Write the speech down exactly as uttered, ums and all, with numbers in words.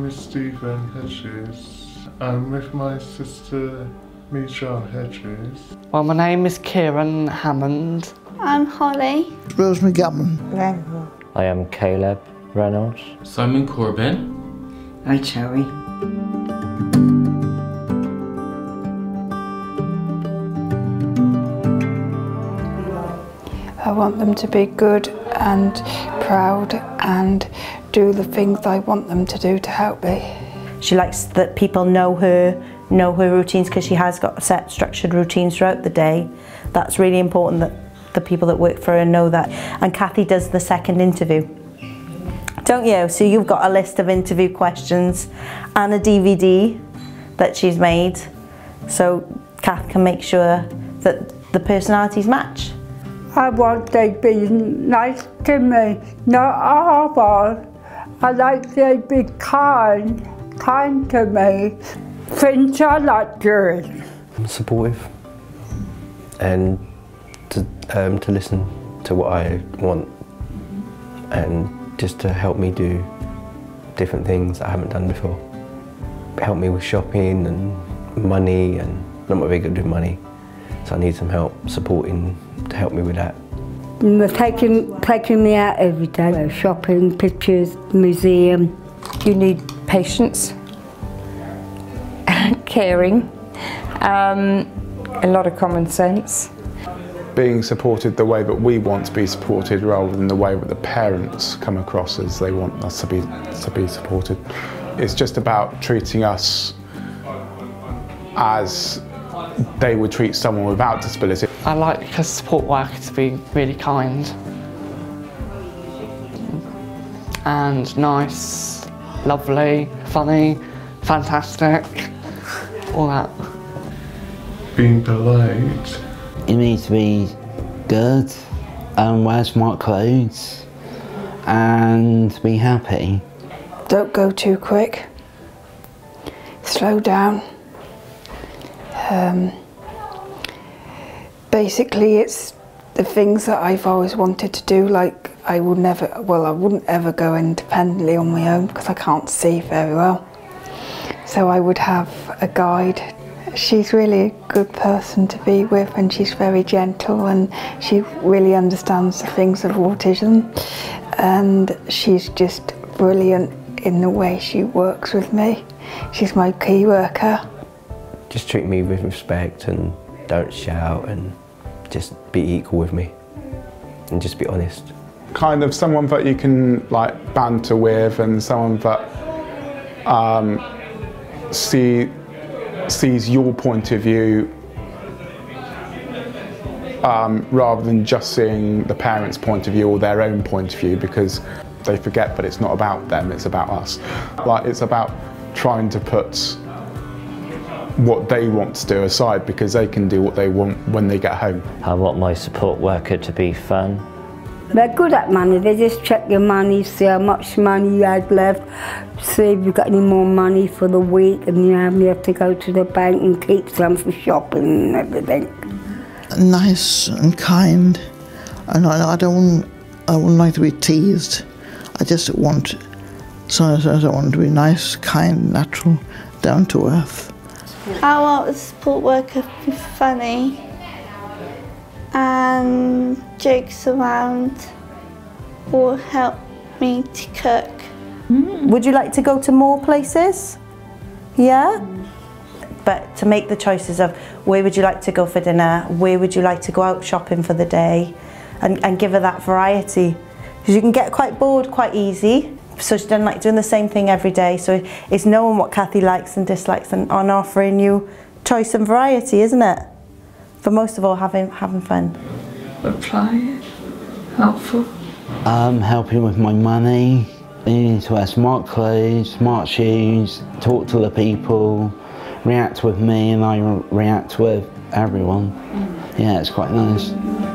is Stephen Hedges. I'm with my sister Michelle Hedges. Well, my name is Kieran Hammond. I'm Holly. Rosemary Gutman. I am Caleb Reynolds. Simon Corbin. Hi, Cherry. I want them to be good and proud and do the things I want them to do to help me. She likes that people know her, know her routines, because she has got set structured routines throughout the day. That's really important that the people that work for her know that. And Kathy does the second interview, don't you? So you've got a list of interview questions and a D V D that she's made, so Kath can make sure that the personalities match. I want they to be nice to me, not horrible. I like they be kind, kind to me. Things I like doing. Supportive, and to, um, to listen to what I want, and just to help me do different things that I haven't done before. Help me with shopping and money, and I'm not very good with money, so I need some help supporting to help me with that. They're taking, taking me out every day, shopping, pictures, museum. You need patience, caring, um, a lot of common sense. Being supported the way that we want to be supported, rather than the way that the parents come across as they want us to be, to be supported. It's just about treating us as they would treat someone without disability. I like a support worker to be really kind and nice, lovely, funny, fantastic, all that. Being polite. You need to be good and wear smart clothes and be happy. Don't go too quick. Slow down. Um, basically, it's the things that I've always wanted to do. Like I would never, well, I wouldn't ever go independently on my own because I can't see very well. So I would have a guide. She's really a good person to be with, and she's very gentle, and she really understands the things of autism, and she's just brilliant in the way she works with me. She's my key worker. Just treat me with respect and don't shout, and just be equal with me and just be honest. Kind of someone that you can like banter with, and someone that um, see, sees your point of view um, rather than just seeing the parents' point of view or their own point of view, because they forget that it's not about them, it's about us. Like, it's about trying to put what they want to do aside, because they can do what they want when they get home. I want my support worker to be fun. They're good at money. They just check your money, see how much money you had left, see if you've got any more money for the week, and you have, you have to go to the bank and keep some for shopping and everything. Nice and kind, and I, I don't, I wouldn't like to be teased. I just want, sometimes I want to be nice, kind, natural, down to earth. I want a support worker to be funny and jokes around or help me to cook. Mm. Would you like to go to more places? Yeah? Mm. But to make the choices of where would you like to go for dinner, where would you like to go out shopping for the day, and, and give her that variety. Because you can get quite bored quite easy. So she doesn't like doing the same thing every day. So it's knowing what Kathy likes and dislikes, and on offering you choice and variety, isn't it? But most of all, having having fun. Reply, helpful. Um, helping with my money. You need to wear smart clothes, smart shoes, talk to the people, react with me, and I react with everyone. Mm. Yeah, it's quite nice.